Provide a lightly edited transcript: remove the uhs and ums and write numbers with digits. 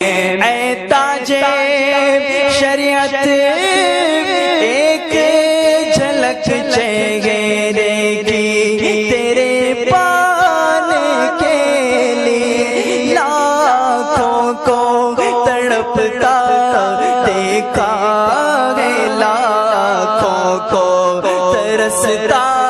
ऐ ताजे शरीयत एक झलक चेहरे की तेरे पाने के लिए लाखों को तड़पता देखा है, लाखों को तरसता